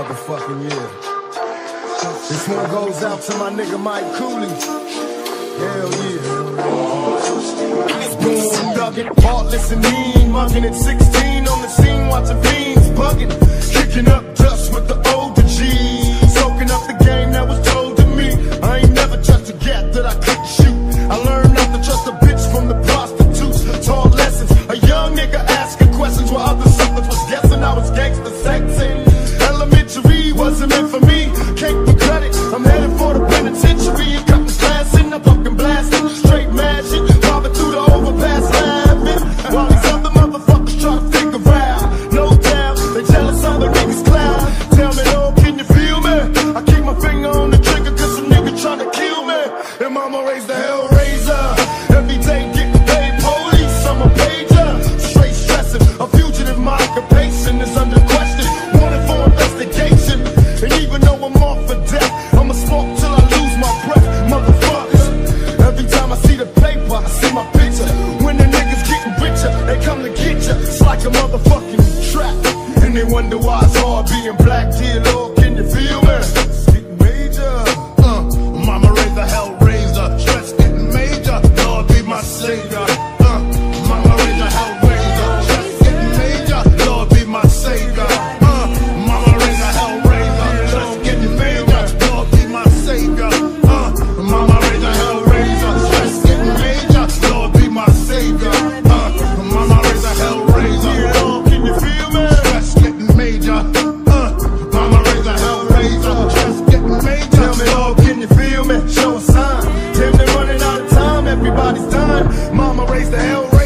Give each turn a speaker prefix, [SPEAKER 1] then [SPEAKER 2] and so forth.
[SPEAKER 1] motherfucking year. This one goes out to my nigga Mike Cooley. Hell yeah. Boom, duggin', heartless and mean, mugging at 16 on the scene, watching fiends bugging, kicking up dust with the older G's, soaking up the game that was told to me. I ain't never touched a gap that I couldn't shoot. I learned not to trust a bitch from the prostitutes. Taught lessons, a young nigga asking questions while other suckers was guessing I was gangster sexing. Elementary wasn't meant for me, can't be credit. I'm headed for the penitentiary and cutting class in the fucking blasting. Straight mad shit, bobbing through the overpass laughing, while these other motherfuckers try to figure out. No doubt, they jealous other niggas clown. Tell me, oh, can you feel me? I keep my finger on the trigger cause some nigga tryna kill me. And mama raised the Hellraiser. Every day getting paid, police, I'm a pager. Straight stressing, a fugitive, my occupation is under question. Wanted for investigation. And even though I'm off for death, I'ma smoke till I lose my breath. Motherfuckers, every time I see the paper, I see my picture. When the niggas getting richer, they come to get ya. It's like a motherfucking trap. And they wonder why it's hard being black. Dear Lord, can you feel me? It's getting major. Mama raised the Hellraiser. Stress getting major. Lord be my savior. Mama raised the Hellraiser. Stress getting major. Lord be my savior. Mama raised the Hellraiser. Stress getting major. Lord be my savior. Mama raised the Hellraiser. Stress getting major. Lord be my savior. Mama raised the Hellraiser. Lord, can you feel me? Stress getting major. Mama raised the Hellraiser. Stress getting major. Tell me, Lord, can you feel me? Show a sign. Damn, they're running out of time. Everybody's done. Mama raised the Hellraiser.